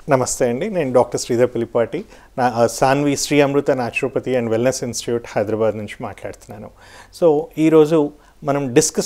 నమస్తే అండి, నేను doctor Sridhar Pulipati, Sanvi Sri Amrutha naturopathy and wellness institute Hyderabad నుంచి మాట్లాడుతున్నాను. సో ఈరోజు మనం డిస్క్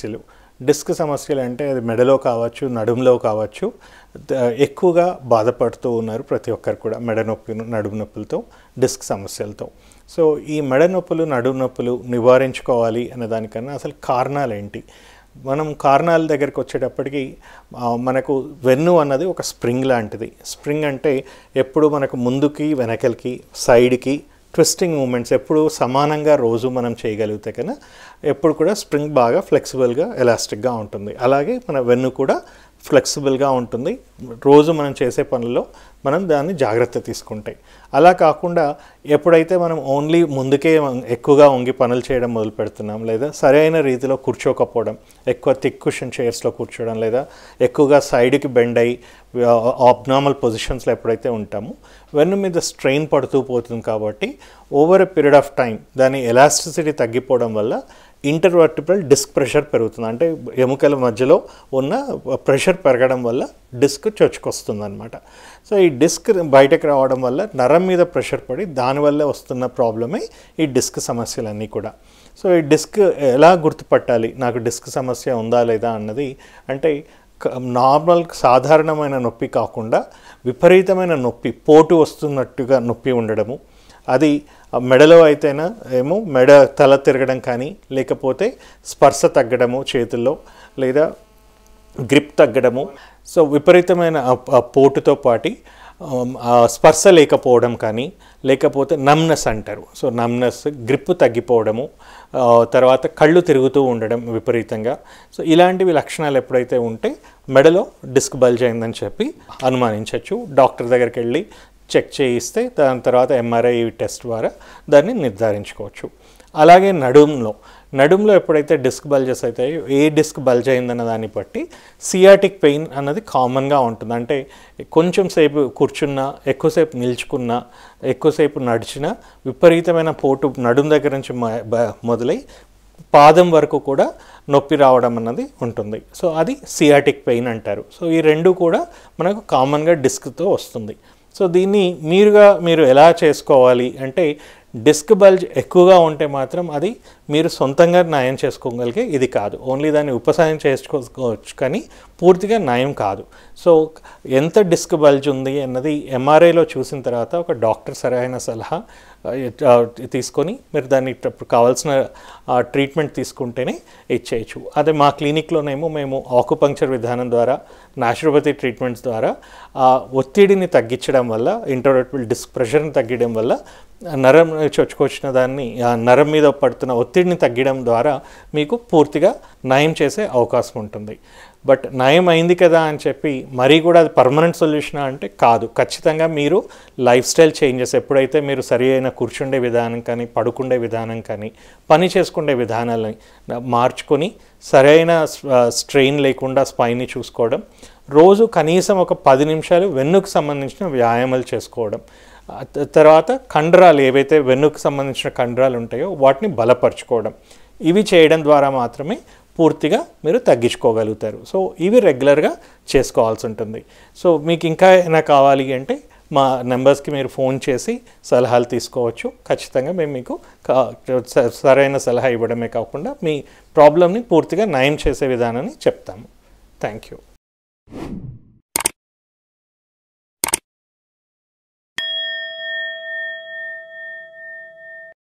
సమస్యలు అంటే అది మెడలో కావచ్చు, నడుములో కావచ్చు, ఎక్కువగా బాధపడుతూ ఉన్నారు ప్రతి ఒక్కరు కూడా మెడ నొప్పి, నడుము నొప్పులతో, డిస్క్ సమస్యలతో. సో ఈ మెడ నొప్పులు, నడుము నొప్పులు నివారించుకోవాలి అనే దానికన్నా అసలు కారణాలు ఏంటి? మనం కారణాల దగ్గరికి వచ్చేటప్పటికి మనకు వెన్ను అన్నది ఒక స్ప్రింగ్ లాంటిది. స్ప్రింగ్ అంటే ఎప్పుడు మనకు ముందుకి, వెనకలికి, సైడ్కి ట్విస్టింగ్ మూమెంట్స్ ఎప్పుడు సమానంగా రోజు మనం చేయగలిగితే కన్నా ఎప్పుడు కూడా స్ప్రింగ్ బాగా ఫ్లెక్సిబుల్గా, ఎలాస్టిక్గా ఉంటుంది. అలాగే మన వెన్ను కూడా ఫ్లెక్సిబుల్గా ఉంటుంది. రోజు మనం చేసే పనుల్లో మనం దాన్ని జాగ్రత్త తీసుకుంటాయి. అలా కాకుండా ఎప్పుడైతే మనం ఓన్లీ ముందుకే ఎక్కువగా వంగి పనులు చేయడం మొదలు పెడుతున్నాం, లేదా సరైన రీతిలో కూర్చోకపోవడం, ఎక్కువ థిక్ కుషన్ చైర్స్లో కూర్చోవడం, లేదా ఎక్కువగా సైడ్కి బెండ్ అయ్యి అబ్నార్మల్ పొజిషన్స్లో ఎప్పుడైతే ఉంటామో వెన్ను మీద స్ట్రెయిన్ పడుతూ పోతుంది. కాబట్టి over a period of time దాని ఎలాస్టిసిటీ తగ్గిపోవడం వల్ల ఇంటర్వర్టిబ్రల్ డిస్క్ ప్రెషర్ పెరుగుతుంది. అంటే ఎముకల మధ్యలో ఉన్న ప్రెషర్ పెరగడం వల్ల డిస్క్ చొచ్చుకొస్తుంది అనమాట. సో ఈ డిస్క్ బయటకు రావడం వల్ల నరం మీద ప్రెషర్ పడి దానివల్ల వస్తున్న ప్రాబ్లమే ఈ డిస్క్ సమస్యలన్నీ కూడా. సో ఈ డిస్క్ ఎలా గుర్తుపట్టాలి, నాకు డిస్క్ సమస్య ఉందా లేదా అన్నది అంటే నార్మల్ సాధారణమైన నొప్పి కాకుండా విపరీతమైన నొప్పి, పోటు వస్తున్నట్టుగా నొప్పి ఉండడము, అది మెడలో అయితేనా ఏమో మెడ తల తిరగడం కానీ, లేకపోతే స్పర్శ తగ్గడము చేతుల్లో, లేదా గ్రిప్ తగ్గడము, సో విపరీతమైన పోటుతో పాటి స్పర్శ లేకపోవడం కానీ, లేకపోతే నమ్నెస్ అంటారు. సో నమ్నెస్, గ్రిప్ తగ్గిపోవడము, తర్వాత కళ్ళు తిరుగుతూ ఉండడం విపరీతంగా. సో ఇలాంటివి లక్షణాలు ఎప్పుడైతే ఉంటే మెడలో డిస్క్ బల్జ్ అయిందని చెప్పి అనుమానించవచ్చు. డాక్టర్ దగ్గరికి వెళ్ళి చెక్ చేయిస్తే దాని తర్వాత ఎంఆర్ఐ టెస్ట్ ద్వారా దాన్ని నిర్ధారించుకోవచ్చు. అలాగే నడుములో ఎప్పుడైతే డిస్క్ బల్జెస్ అవుతాయో, ఏ డిస్క్ బల్జ్ అయిందన్న దాన్ని బట్టి సియాటిక్ పెయిన్ అన్నది కామన్గా ఉంటుంది. అంటే కొంచెం సేపు కూర్చున్నా, ఎక్కువసేపు నిల్చుకున్నా, ఎక్కువసేపు నడిచినా విపరీతమైన పోటు నడుము దగ్గర నుంచి మొదలై పాదం వరకు కూడా నొప్పి రావడం అన్నది ఉంటుంది. సో అది సియాటిక్ పెయిన్ అంటారు. సో ఈ రెండు కూడా మనకు కామన్గా డిస్క్తో వస్తుంది. సో దీన్ని మీరు ఎలా చేసుకోవాలి అంటే, డిస్క్ బల్జ్ ఎక్కువగా ఉంటే మాత్రం అది మీరు సొంతంగా నయం చేసుకోగలిగే ఇది కాదు. ఓన్లీ దాన్ని ఉపశమనం చేసుకోవచ్చు కానీ పూర్తిగా నయం కాదు. సో ఎంత డిస్క్ బల్జ్ ఉంది అన్నది ఎంఆర్ఐలో చూసిన తర్వాత ఒక డాక్టర్ సరైన సలహా తీసుకొని మీరు దాన్ని కావాల్సిన ట్రీట్మెంట్ తీసుకుంటేనే ఇచ్చేయచ్చు. అదే మా క్లినిక్లోనేమో మేము ఆకుపంక్చర్ విధానం ద్వారా, న్యాచురోపతి ట్రీట్మెంట్స్ ద్వారా ఒత్తిడిని తగ్గించడం వల్ల, ఇంటర్వర్టిబ్రల్ డిస్క్ ప్రెషర్ని తగ్గడం వల్ల, నరం చొచ్చుకొచ్చిన దాన్ని నరం మీద పడుతున్న ఒత్తిడిని తగ్గడం ద్వారా మీకు పూర్తిగా నయం చేసే అవకాశం ఉంటుంది. బట్ నయం అయింది కదా అని చెప్పి మరీ కూడా అది పర్మనెంట్ సొల్యూషన్ అంటే కాదు. ఖచ్చితంగా మీరు లైఫ్ స్టైల్ చేంజెస్, ఎప్పుడైతే మీరు సరి అయిన కూర్చుండే విధానం కానీ, పడుకుండే విధానం కానీ, పని చేసుకునే విధానాలని మార్చుకొని సరైన స్ట్రెయిన్ లేకుండా స్పైన్ని చూసుకోవడం, రోజు కనీసం ఒక 10 నిమిషాలు వెన్నుకు సంబంధించిన వ్యాయామాలు చేసుకోవడం, తర్వాత కండరాలు ఏవైతే వెన్నుకు సంబంధించిన కండరాలు ఉంటాయో వాటిని బలపరచుకోవడం, ఇవి చేయడం ద్వారా మాత్రమే పూర్తిగా మీరు తగ్గించుకోగలుగుతారు. సో ఇవి రెగ్యులర్గా చేసుకోవాల్సి ఉంటుంది. సో మీకు ఇంకా ఏమైనా కావాలి అంటే మా నెంబర్స్కి మీరు ఫోన్ చేసి సలహాలు తీసుకోవచ్చు. ఖచ్చితంగా మేము మీకు సరైన సలహా ఇవ్వడమే కాకుండా మీ ప్రాబ్లమ్ని పూర్తిగా నయం చేసే విధానాన్ని చెప్తాము. Thank you.